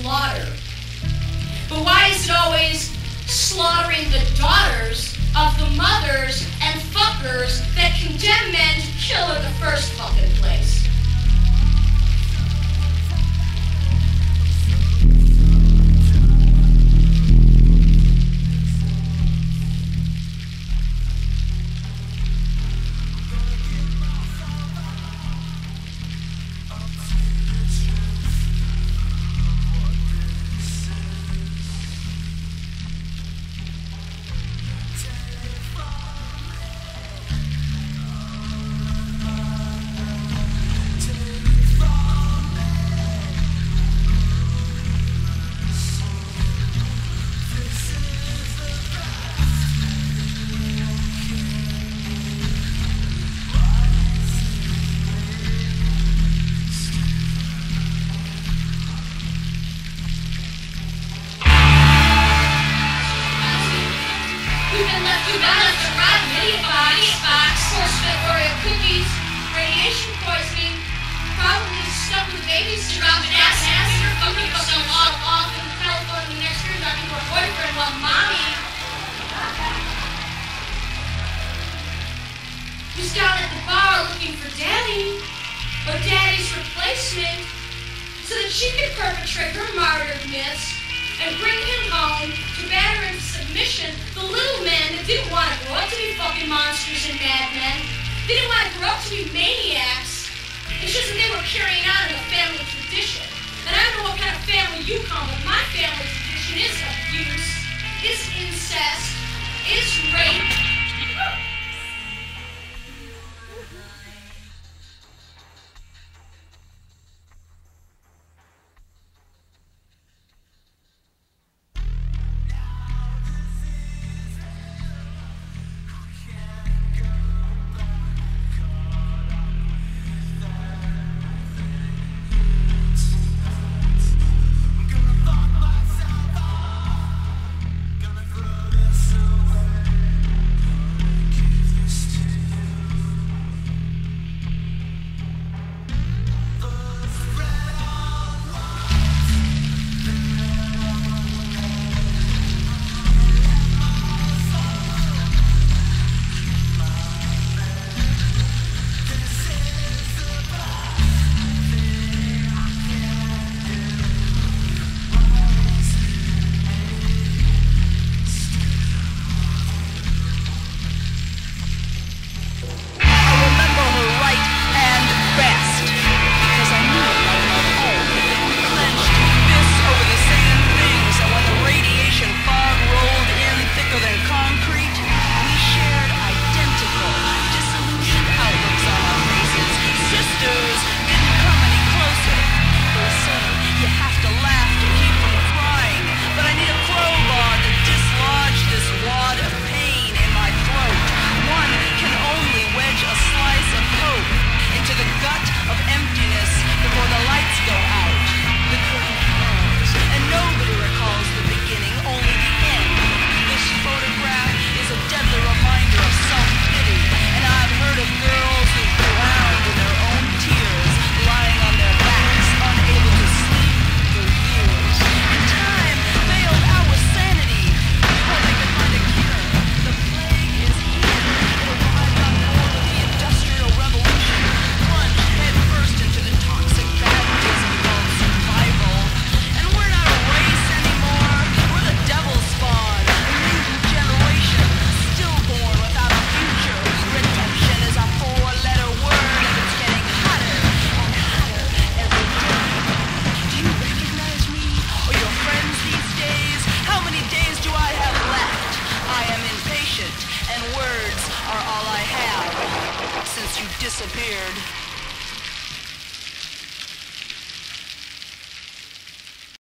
slaughter. But why is it always slaughtering the daughters of the mothers and fuckers that condemn men to kill in the first fucking place? You've been left to rot in mini box, force-fed Oreo cookies, radiation poisoning, probably stuck with babies to drop an ass, fucking yourself off in California the next year, talking to her boyfriend while mommy was down at the bar looking for daddy, or daddy's replacement, so that she could perpetrate her martyr myths and bring him home to batter into submission the little men that didn't want to grow up to be fucking monsters and madmen. They didn't want to grow up to be maniacs. It's just that they were carrying on in a family tradition. And I don't know what kind of family you come, but my family tradition is abuse, is incest, is rape. Since you disappeared.